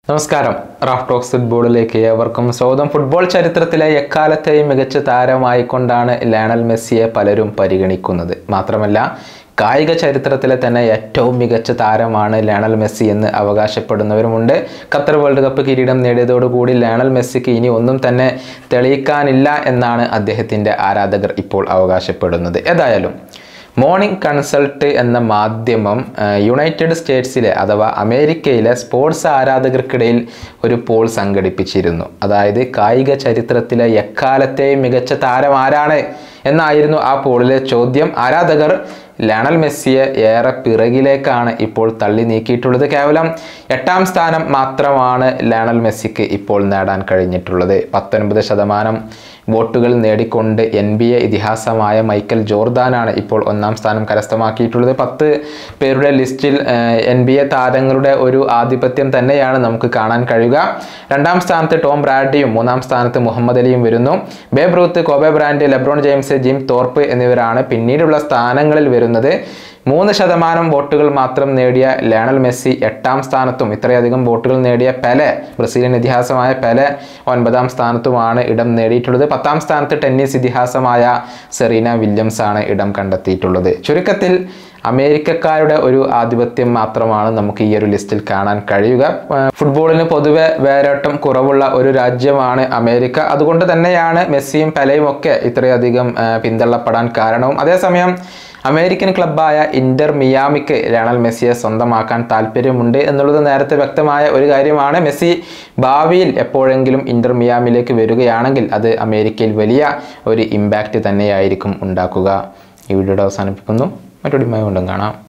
നമസ്കാരം. Raf talks ഫുട്ബോളിലേക്ക് ഏവർക്കും സ്വാഗതം. ഫുട്ബോൾ ചരിത്രത്തിലെ എക്കാലത്തെയും മികച്ച താരമായിക്കൊണ്ടാണ് ലയണൽ മെസ്സിയെ പലരും പരിഗണിക്കുന്നത്. മാത്രമല്ല കായിക ചരിത്രത്തിലെ തന്നെ ഏറ്റവും മികച്ച താരമാണ് ലയണൽ മെസ്സി എന്ന് അവകാശപ്പെടുന്നവരുമുണ്ട്. ഖത്തർ വേൾഡ് കപ്പ് കിരീടം നേടിയതോടുകൂടി ലയണൽ മെസ്സിക്ക് ഇനി ഒന്നും തന്നെ തെളിയിക്കാനില്ല എന്നാണ് അദ്ദേഹത്തിൻ്റെ ആരാധകർ ഇപ്പോൾ അവകാശപ്പെടുന്നത്. ഏതായാലും മോർണിംഗ് കൺസൾട്ട് എന്ന മാധ്യമം യുണൈറ്റഡ് സ്റ്റേറ്റ്സിലെ അഥവാ അമേരിക്കയിലെ സ്പോർട്സ് ആരാധകർക്കിടയിൽ ഒരു പോൾ സംഘടിപ്പിച്ചിരുന്നു. അതായത് കായിക ചരിത്രത്തിലെ എക്കാലത്തെയും മികച്ച താരം ആരാണ് എന്നായിരുന്നു ആ പോളിലെ ചോദ്യം. ആരാധകർ ലയണൽ മെസ്സിയെ ഏറെ പിറകിലേക്കാണ് ഇപ്പോൾ തള്ളി നീക്കിയിട്ടുള്ളത്. കേവലം 8ാം സ്ഥാനം മാത്രമാണ് ലയണൽ മെസ്സിക്ക് ഇപ്പോൾ നേടാൻ കഴിഞ്ഞിട്ടുള്ളത്. 19% വോട്ടുകൾ നേടിക്കൊണ്ട് NBA ഇതിഹാസമായ മൈക്കൽ ജോർദാനാണ് ഇപ്പോൾ 1ാം സ്ഥാനം കരസ്ഥമാക്കിയിട്ടുള്ളത്. 10 പേരുടെ ലിസ്റ്റിൽ NBA താരങ്ങളുടെ ഒരു ആധിപത്യം തന്നെയാണ് നമുക്ക് കാണാൻ കഴിയുക. 2ാം സ്ഥാനത്ത് ടോം ബ്രാഡിയും 3ാം സ്ഥാനത്ത് മുഹമ്മദ് അലിയും വരുന്നു. Babe Ruth, Kobe Bryant, LeBron James, Jim Thorpe എന്നിവരാണ് പിന്നീടുള്ള സ്ഥാനങ്ങളിൽ വരുന്നത്. 3% വോട്ടുകൾ മാത്രം നേടിയ ലയണൽ മെസ്സി 8ാം സ്ഥാനത്തും ഇത്രയധികം വോട്ടുകൾ നേടിയ പെലെ, ബ്രസീലിയൻ ഇതിഹാസമായ പെലെ 9ാം സ്ഥാനത്തുമാണ് ഇടം നേടിയിട്ടുള്ളത്. 10ാം സ്ഥാനത്ത് ടെന്നീസ് ഇതിഹാസമായ സെറീന വില്യംസ് ആണ് ഇടം കണ്ടെത്തിയിട്ടുള്ളത്. ചുരുക്കത്തിൽ അമേരിക്കക്കാരുടെ ഒരു ആധിപത്യം മാത്രമാണ് നമുക്ക് ഈ ഒരു ലിസ്റ്റിൽ കാണാൻ കഴിയുക. ഫുട്ബോളിന് പൊതുവെ വേരോട്ടം കുറവുള്ള ഒരു രാജ്യമാണ് അമേരിക്ക. അതുകൊണ്ട് തന്നെയാണ് മെസ്സിയും പെലെയും ഒക്കെ ഇത്രയധികം പിന്തള്ളപ്പെടാൻ കാരണവും. അതേസമയം അമേരിക്കൻ ക്ലബ്ബായ ഇന്റർ മിയാമിക്ക് ലയണൽ മെസ്സിയെ സ്വന്തമാക്കാൻ താല്പര്യമുണ്ട് എന്നുള്ളത് നേരത്തെ വ്യക്തമായ ഒരു കാര്യമാണ്. മെസ്സി ഭാവിയിൽ എപ്പോഴെങ്കിലും ഇന്റർ മിയാമിലേക്ക് വരികയാണെങ്കിൽ അത് അമേരിക്കയിൽ വലിയ ഒരു ഇമ്പാക്റ്റ് തന്നെയായിരിക്കും ഉണ്ടാക്കുക. ഈ വീഡിയോയുടെ അവസാനിപ്പിക്കുന്നു. മറ്റൊരു വീണ്ടും കാണാം.